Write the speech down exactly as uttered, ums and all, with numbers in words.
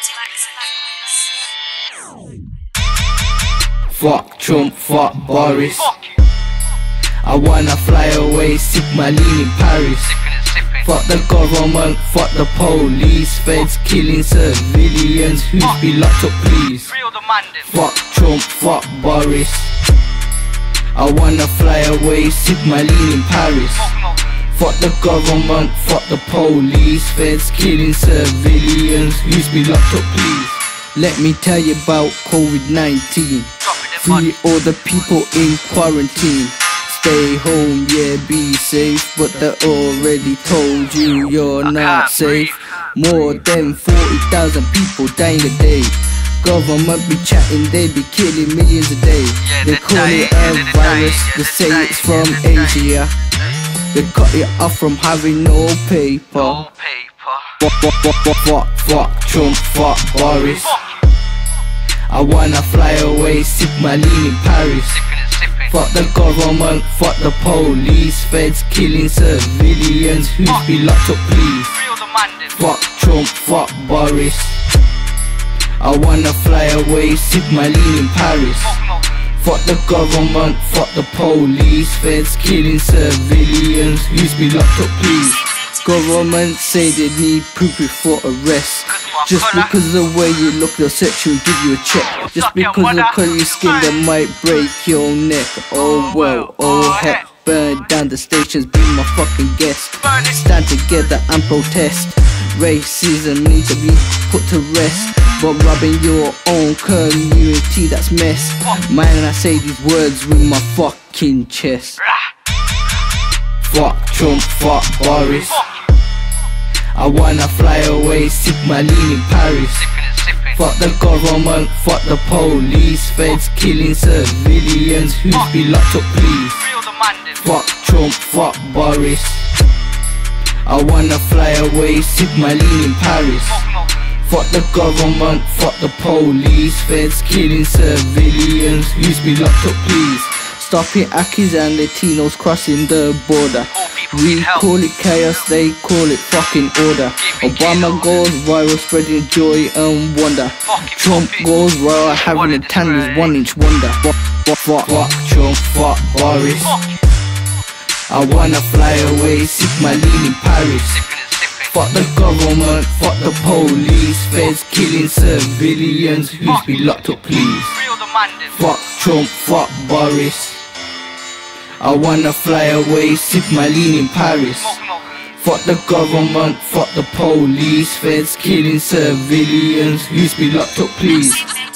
Fuck Trump, fuck Boris. I wanna fly away, sip my lean in Paris. Fuck the government, fuck the police. Feds killing civilians, who's be locked up please. Fuck Trump, fuck Boris. I wanna fly away, sip my lean in Paris. Fuck the government, fuck the police. Feds killing civilians, who's be locked up please. Let me tell you about COVID nineteen. Free all the people in quarantine. Stay home, yeah, be safe. But they already told you you're not safe. More than forty thousand people dying a day. Government be chatting, they be killing millions a day. They call it a virus, they say it's from Asia. They cut it off from having no paper. Fuck, fuck, fuck, fuck, fuck, fuck Trump, fuck Boris. I wanna fly away, sip my lean in Paris. Fuck the government, fuck the police. Feds killing civilians, who's be locked up please. Fuck Trump, fuck Boris. I wanna fly away, sip my lean in Paris. Fuck the government, fuck the police. Feds killing civilians, who's be locked up please. Government say they need proof before arrest. Just because of the way you look, they'll set you and give you a check. Just because of the colour of your skin, they might break your neck. Oh well, oh heck. Burn down the stations, be my fucking guest. Stand together and protest. Racism needs to be put to rest. But robbing your own community, that's mess. Man, I say these words with my fucking chest. Fuck Trump, fuck Boris. I wanna fly away, sip my lean in Paris. Fuck the government, fuck the police. Feds killing civilians, who's be locked up please. Fuck Trump, fuck Boris. I wanna fly away, sip my lean in Paris. Fuck the government, fuck the police. Feds killing civilians, who's be locked up please. Stopping Akis and Latinos crossing the border. We call it chaos, they call it fucking order. Obama goes viral, spreading joy and wonder. Trump goes viral, having a tan with one inch wonder. Fuck, fuck, fuck, fuck Trump, fuck Boris. I wanna fly away, sip my lean in Paris. Fuck the government, fuck the police. Feds killing civilians, who's be locked up please. Fuck Trump, fuck Boris. I wanna fly away, sip my lean in Paris. Fuck the government, fuck the police. Feds killing civilians, who's be locked up please.